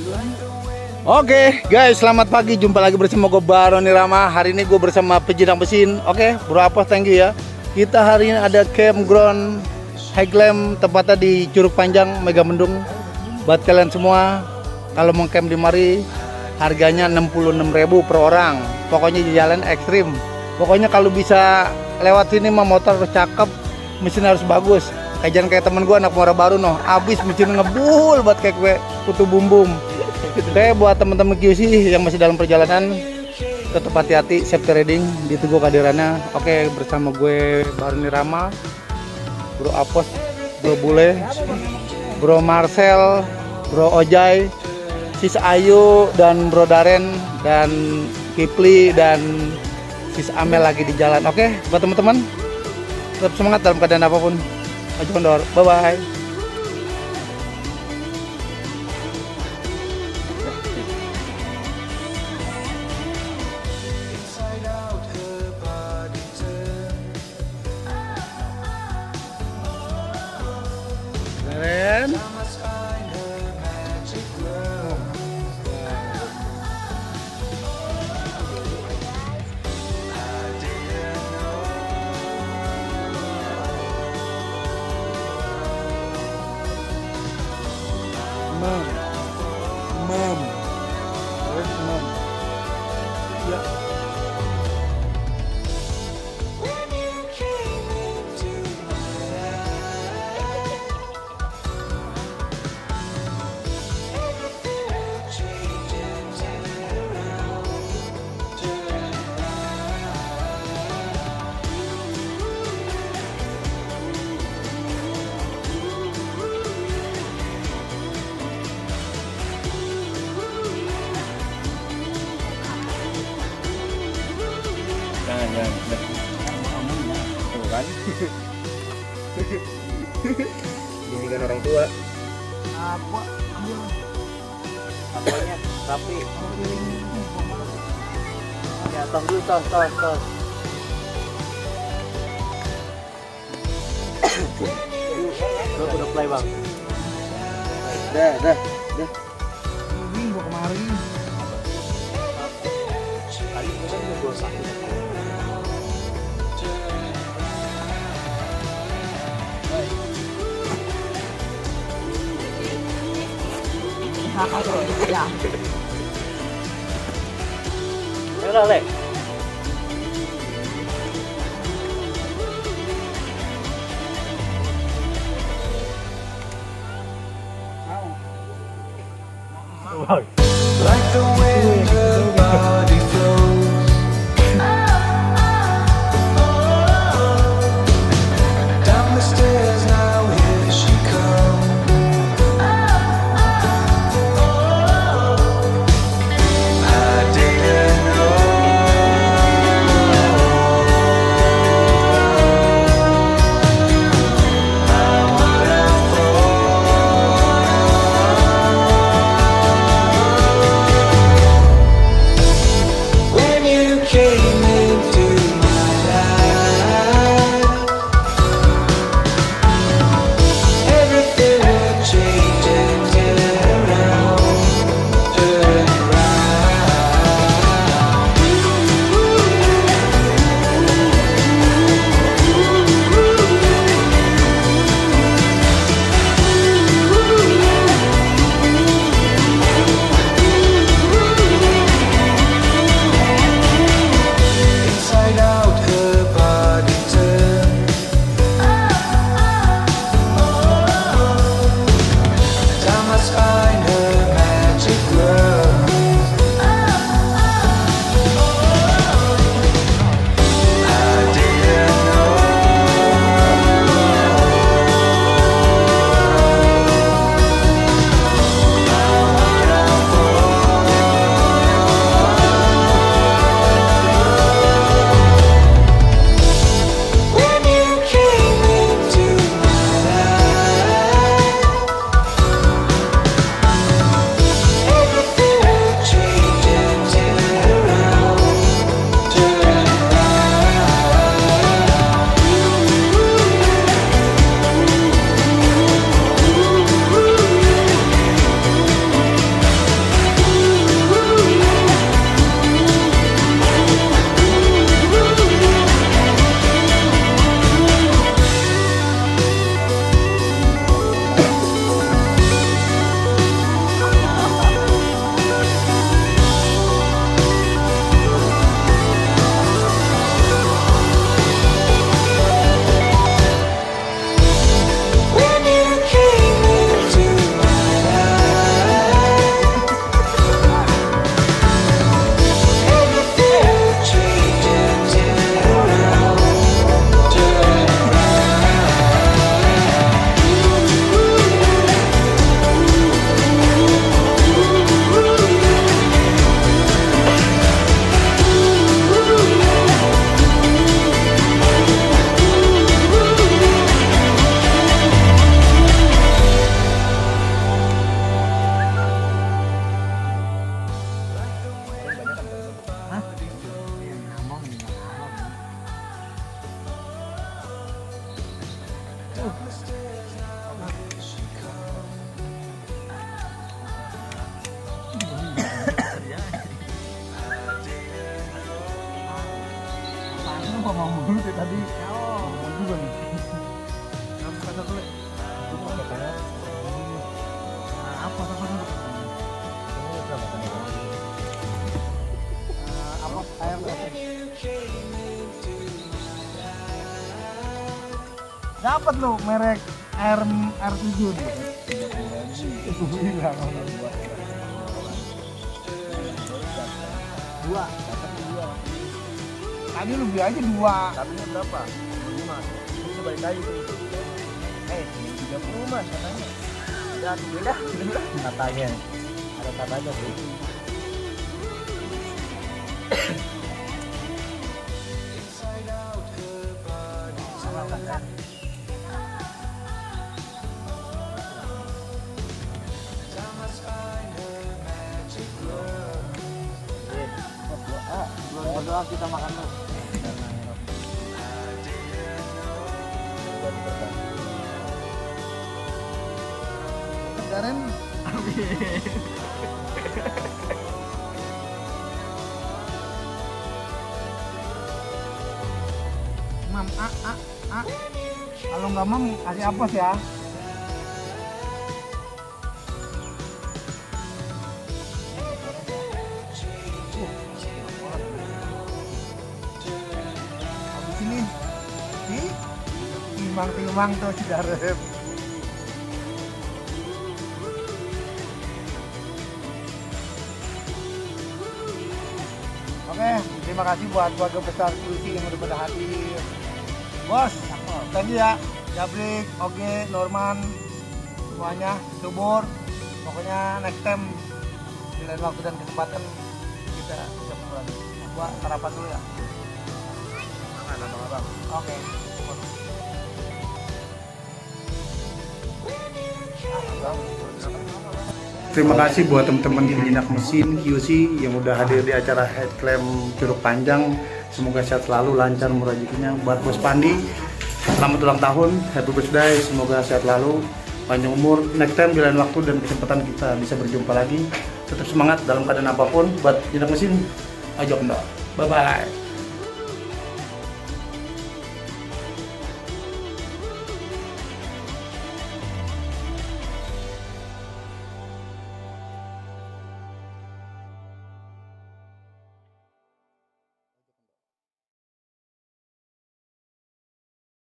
Oke guys, selamat pagi. Jumpa lagi bersama gue Baroni Rama. Hari ini gue bersama Pejinang Mesin. Oke, Bro Apos, thank you ya. Kita hari ini ada campground Highland, tepatnya di Curug Panjang, Megamendung. Buat kalian semua, kalau mau camp di mari, harganya 66.000 per orang. Pokoknya di jalan ekstrim. Pokoknya kalau bisa lewat sini mah motor harus cakep, mesin harus bagus. Jangan kayak temen gue anak Muara Baru noh, abis mesin ngebul buat kayak gue putu bumbum. Oke, buat teman-teman QC yang masih dalam perjalanan, tetap hati-hati, safety riding, ditunggu kehadirannya. Oke, bersama gue Baroni Rama, Bro Apos, Bro Bule, Bro Marcel, Bro Ojai, Sis Ayu, dan Bro Daren, dan Kipli, dan Sis Amel lagi di jalan. Oke, buat teman-teman, tetap semangat dalam keadaan apapun. Maju kendor, bye-bye. Keren. Mam. Ya. Jangan. Tuh kan. Bimbingan orang tua. Apa? Apanya? Tapi. Ya, tos dulu, tos. Udah play, Bang. Dah. Ini gua kemarin. Kali ini kan gua sakit. Ya. Udah, Le. Like the wind, her body flows. Down the stairs now, here she comes. ngomong dulu tadi. Ngomong juga nih. Kamu kata dulu. Apa dulu? Apa ayam dapat lo merek air 7 nih. Itu bilang dua. Tadi lu beli aja 2. Satunya berapa? 5. Itu balik lagi tuh. 30 mas katanya. Udah beda. Katanya. Ada katanya sih. Doa kita makan dulu. Karen. Mam, kalau nggak mam kasih apa sih ya? Habis ini, timang tuh si Darep. Oke, terima kasih buat keluarga besar QC yang udah pada hadir. Bos, thank you ya. Jabrik, Oge, Norman, semuanya, subur. Pokoknya next time di lain waktu dan kesempatan kita bisa berbuat. Gua sarapan dulu ya. Makan abang-abang. Oke. Terima kasih buat teman-teman penjinak mesin QC yang udah hadir di acara Headclamp Curug Panjang. Semoga sehat selalu, lancar rezekinya. Buat Bos Pandi, selamat ulang tahun, happy birthday. Semoga sehat selalu, panjang umur. Next time di lain waktu dan kesempatan kita bisa berjumpa lagi. Tetap semangat dalam keadaan apapun. Buat penjinak mesin, ayo kendor. Bye bye.